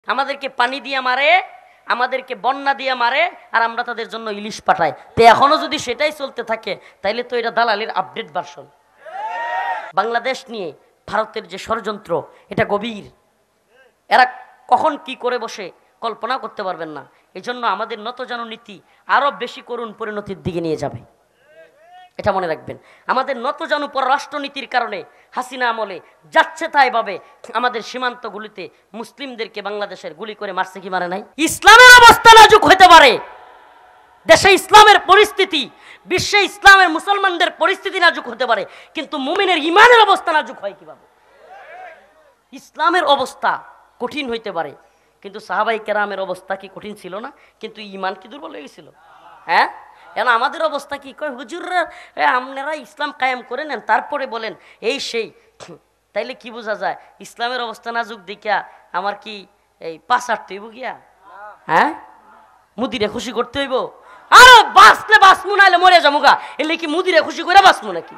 আমাদেরকে পানি দিয়ে মারে, আমাদেরকে বন্যা দিয়ে মারে, আর আমরা তাদের জন্য ইলিশ পাঠাই। তো এখনো যদি সেটাই চলতে থাকে তাইলে তো এটা দালালের আপডেট ভার্সন। বাংলাদেশ নিয়ে ভারতের যে ষড়যন্ত্র এটা গভীর, এরা কখন কি করে বসে কল্পনা করতে পারবেন না। এই জন্য আমাদের নতজানু নীতি আরো বেশি করুণ পরিণতির দিকে নিয়ে যাবে, এটা মনে রাখবেন। আমাদের নতজানু পররাষ্ট্রনীতির কারণে হাসিনা আমলে যাচ্ছে তাই ভাবে আমাদের সীমান্তগুলিতে মুসলিমদেরকে বাংলাদেশের গুলি করে মারছে কি মারে নাই? ইসলামের অবস্থা নাজুক হতে পারে, দেশে ইসলামের পরিস্থিতি, বিশ্বে ইসলামের মুসলমানদের পরিস্থিতি নাজুক হতে পারে, কিন্তু মুমিনের ইমানের অবস্থা নাজুক হয় কিভাবে? ইসলামের অবস্থা কঠিন হইতে পারে, কিন্তু সাহাবাই কেরামের অবস্থা কি কঠিন ছিল না? কিন্তু ইমান কি দুর্বল হয়ে গেছিল? হ্যাঁ, কেন আমাদের অবস্থা কি? কয় হুজুররা আপনারা ইসলাম কায়েম করে নেন তারপরে বলেন এই সেই। তাইলে কি বোঝা যায় ইসলামের অবস্থা নাজুক দেখিয়া আমার কি এই পাঁচ আটতে হইব গিয়া? হ্যাঁ, মুদিরে খুশি করতে হইব? আরো বাঁচলে বাঁচমু, নাইলে মরে যাবো গা। এলে কি মুদিরে খুশি করে বাঁচমু নাকি?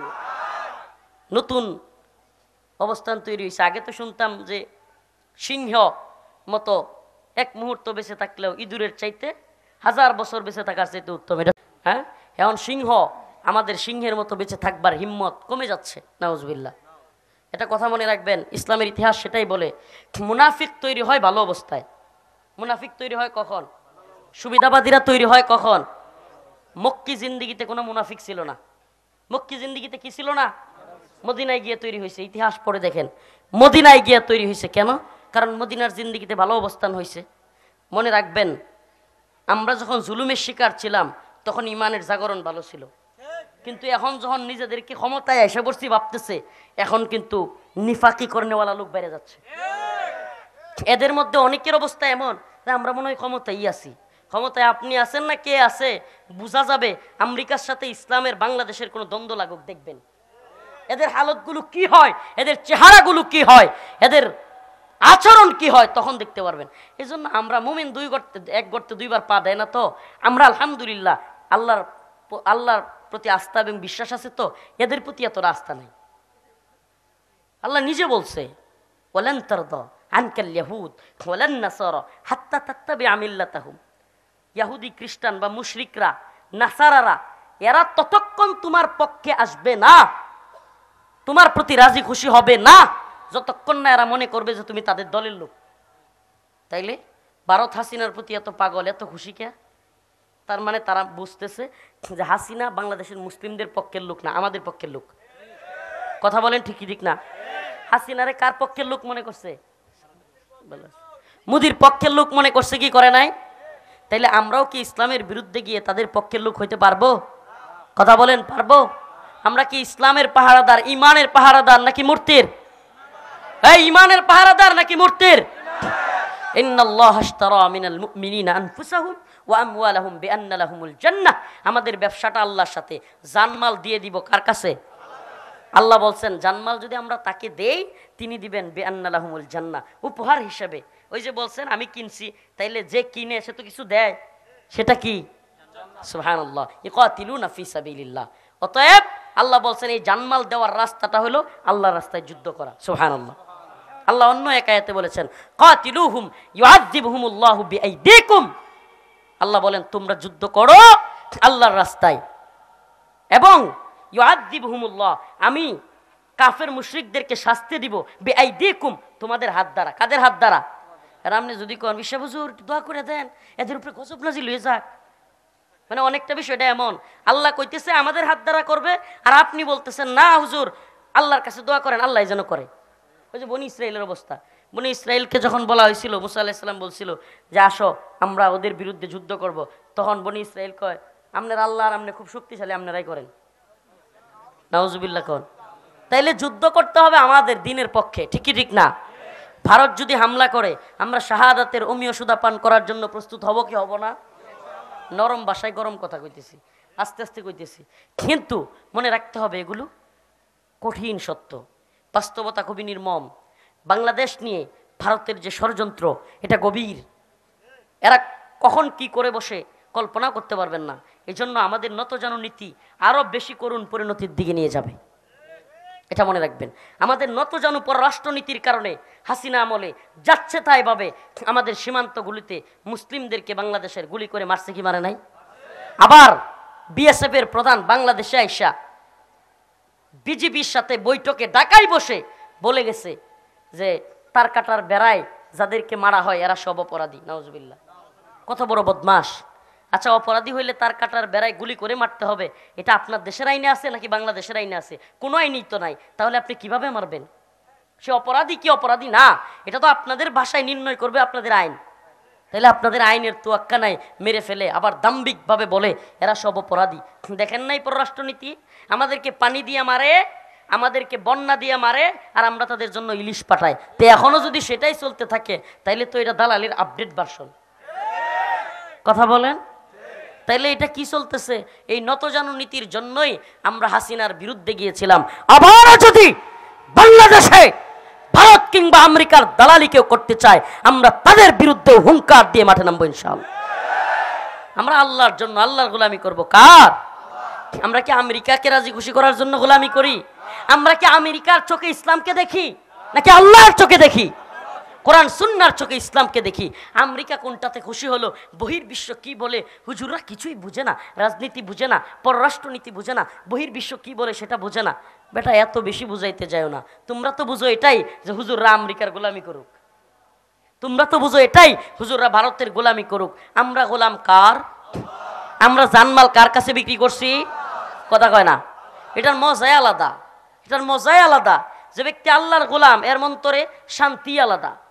নতুন অবস্থান তৈরি হয়েছে। আগে তো শুনতাম যে সিংহ মতো এক মুহূর্ত বেঁচে থাকলেও ইঁদুরের চাইতে 1000 বছর বেঁচে থাকার চাইতে উত্তম। এটা হ্যাঁ, এখন সিংহ আমাদের সিংহের মতো বেঁচে থাকবার হিম্মত কমে যাচ্ছে, নাউজুবিল্লাহ। এটা কথা মনে রাখবেন, ইসলামের ইতিহাস সেটাই বলে। মুনাফিক তৈরি হয় ভালো অবস্থায়। মুনাফিক তৈরি হয় কখন? সুবিধাবাদীরা তৈরি হয় কখন? মক্কি জিন্দিগিতে কোনো মুনাফিক ছিল না। মক্কি জিন্দিগিতে কি ছিল না? মদিনায় গিয়ে তৈরি হয়েছে। ইতিহাস পড়ে দেখেন, মদিনায় গিয়ে তৈরি হয়েছে। কেন? কারণ মদিনার জিন্দিগিতে ভালো অবস্থান হয়েছে। মনে রাখবেন, আমরা যখন জুলুমের শিকার ছিলাম তখন ইমানের জাগরণ ভালো ছিল, কিন্তু এখন যখন নিজেদেরকে ক্ষমতায় এসে পড়ছি ভাবতেছে, এখন কিন্তু নিফাকি করনেওয়ালা লোক বেড়ে যাচ্ছে। এদের মধ্যে অনেকের অবস্থা এমন যে আমরা মনে হয় ক্ষমতায় আছি। ক্ষমতায় আপনি আছেন না কে আছে বোঝা যাবে আমেরিকার সাথে ইসলামের বাংলাদেশের কোনো দ্বন্দ্ব লাগুক, দেখবেন এদের হালতগুলো কি হয়, এদের চেহারাগুলো কি হয়, এদের আচরণ কি হয়, তখন দেখতে পারবেন। এই জন্য আমরা মুমিন এক গর্তে দুইবার পা দেয় না। তো আমরা আলহামদুলিল্লাহ আল্লাহর প্রতি আস্থা এবং বিশ্বাস আছে, তো এদের প্রতি এত আস্থা নেই। আল্লাহ নিজে বলছে, ওয়ালান তারদা আনকাল ইয়াহুদ ওয়ালান নাসারা হাত্তা তাত্তাবিআ মিল্লাতাহুম। ইহুদি খ্রিস্টান বা মুশরিকরা, নাসারারা, এরা ততক্ষণ তোমার পক্ষে আসবে না, তোমার প্রতি রাজি খুশি হবে না, যতক্ষণ না এরা মনে করবে যে তুমি তাদের দলের লোক। তাইলে ভারত হাসিনার প্রতি এত পাগল, এত খুশি কে? তার মানে তারা বুঝতেছে যে হাসিনা বাংলাদেশের মুসলিমদের পক্ষের লোক না, আমাদের পক্ষের লোক। কথা বলেন ঠিক কি ঠিক না? হাসিনারে কার পক্ষের লোক মনে করছে? মুদির পক্ষের লোক মনে করছে কি করে নাই? তাইলে আমরাও কি ইসলামের বিরুদ্ধে গিয়ে তাদের পক্ষের লোক হইতে পারবো? কথা বলেন, পারবো? আমরা কি ইসলামের পাহারাদার, ইমানের পাহারাদার নাকি মূর্তির? এই ইমানের পাহারাদার নাকি মূর্তির? ইন্নাল্লাহা আশতারা মিনাল মুমিনিনা আনফুসাহুম ওয়া আমওয়ালাহুম বিআন্না লাহুমুল জান্নাহ। আমাদের ব্যবসাটা আল্লাহর সাথে। জানমাল দিয়ে দিব কার কাছে? আল্লাহ বলছেন জানমাল যদি আমরা তাকে দেই তিনি দিবেন বিআন্না লাহুমুল জান্নাহ, উপহার হিসেবে। ওই যে বলছেন আমি কিনছি, তাইলে যে কিনে সে তো কিছু দেয়, সেটা কি? সুবহানাল্লাহ, ইকাতিলুনা ফি সাবিলিল্লাহ। অতএব আল্লাহ বলছেন এই জানমাল দেওয়ার রাস্তাটা হলো আল্লাহর রাস্তায় যুদ্ধ করা। সুবহানাল্লাহ। আল্লাহ অন্য এক আয়াতে বলেছেন কাতিলুহুম ইউআযিবুহুমুল্লাহু বিআইদিকুম। আল্লাহ বলেন তোমরা যুদ্ধ করো আল্লাহর রাস্তায়, এবং ইউআযিবুহুমুল্লাহ, আমি কাফের মুশরিকদেরকে শাস্তি দিব বিআইদিকুম, তোমাদের হাত দ্বারা। কাদের হাত দ্বারা? আর আপনি যদি কোন বিশ্ব হুজুর দোয়া করে দেন এদের উপরে গজব নাজিল হয়ে যাক, মানে অনেকটা বিষয়টা এমন, আল্লাহ কইতেছে আমাদের হাত দ্বারা করবে, আর আপনি বলতেছেন না হুজুর আল্লাহর কাছে দোয়া করেন, আল্লাহ যেন করে। ওই যে বনি ইসরাইলের অবস্থা। বনি ইসরাইলকে যখন বলা হয়েছিল, মুসা আলাইহিস সালাম বলছিল যে আসো আমরা ওদের বিরুদ্ধে যুদ্ধ করব, তখন বনি ইসরাইল কয় আপনার আল্লাহ আর আপনি খুব শক্তিশালী, আপনারাই করেন। নাউজুবিল্লাহ কোন। তাইলে যুদ্ধ করতে হবে আমাদের দিনের পক্ষে, ঠিকই ঠিক না? ভারত যদি হামলা করে আমরা শাহাদাতের অমীয় সুদা পান করার জন্য প্রস্তুত হব কি হব না? নরম ভাষায় গরম কথা কইতেছি, আস্তে আস্তে কইতেছি, কিন্তু মনে রাখতে হবে এগুলো কঠিন সত্য, বাস্তবতা খুবই নির্মম। বাংলাদেশ নিয়ে ভারতের যে ষড়যন্ত্র এটা গভীর, এরা কখন কি করে বসে কল্পনা করতে পারবেন না। এই জন্য আমাদের নতজানু নীতি আরো বেশি করুণ পরিণতির দিকে নিয়ে যাবে, এটা মনে রাখবেন। আমাদের নতজানু পররাষ্ট্রনীতির কারণে হাসিনা আমলে যাচ্ছে তাই ভাবে আমাদের সীমান্তগুলিতে মুসলিমদেরকে বাংলাদেশের গুলি করে মারছে কি মারে নাই? আবার বিএসএফ এর প্রধান বাংলাদেশে আইসা বিজিবির সাথে বৈঠকে ঢাকায় বসে বলে গেছে যে তার কাটার বেড়ায় যাদেরকে মারা হয় এরা সব অপরাধী। নাউজুবিল্লাহ, কত বড় বদমাস। আচ্ছা, অপরাধী হইলে তার কাটার বেড়ায় গুলি করে মারতে হবে, এটা আপনার দেশের আইনে আছে নাকি বাংলাদেশের আইনে আছে? কোনো আইনই তো নাই, তাহলে আপনি কিভাবে মারবেন? সে অপরাধী কি অপরাধী না, এটা তো আপনাদের ভাষায় নির্ণয় করবে আপনাদের আইন। তাহলে আপনাদের আইনের তোয়াক্কা নাই, মেরে ফেলে আবার দাম্ভিকভাবে বলে এরা সব অপরাধী। দেখেন নাই পররাষ্ট্রনীতি? আমাদেরকে পানি দিয়ে মারে, আমাদেরকে বন্যা দিয়ে মারে, আর আমরা তাদের জন্য ইলিশ পাঠাই। তো এখনো যদি সেটাই চলতে থাকে তাইলে তো এটা দালালির আপডেট ভার্সন। কথা বলেন, তাইলে এটা কি চলতেছে? এই নতজানু নীতির জন্যই আমরা হাসিনার বিরুদ্ধে গিয়েছিলাম। আবার যদি বাংলাদেশে ভারত কিংবা আমেরিকার দালালি কেউ করতে চায়, আমরা তাদের বিরুদ্ধে হুঙ্কার দিয়ে মাঠে নামবো ইনশাআল্লাহ। আমরা আল্লাহর জন্য আল্লাহর গোলামি করব। কার? আমরা কি আমেরিকাকে রাজি খুশি করার জন্য গোলামি করি? আমরা কি আমেরিকার চোখে ইসলামকে দেখি নাকি আল্লাহর চোখে দেখি? কোরআন সুন্নাহর চোখে ইসলামকে দেখি। আমেরিকা কোনটাতে খুশি হলো? বহির্বিশ্ব কি বলে হুজুররা কিছুই বুঝে না, রাজনীতি বুঝে না, পররাষ্ট্রনীতি বুঝে না, বহির্বিশ্ব কি বলে সেটা বুঝে না। বেটা, এত বেশি বুঝাইতে যাও না। তোমরা তো বুঝো এটাই যে হুজুররা আমেরিকার গোলামি করুক, তোমরা তো বুঝো এটাই হুজুররা ভারতের গোলামি করুক। আমরা গোলাম কার? আমরা জানমাল কার কাছে বিক্রি করছি? কথা কয় না। এটার মজাই আলাদা, এটার মজাই আলাদা। যে ব্যক্তি আল্লাহর গোলাম এর মন্তরে শান্তি আলাদা।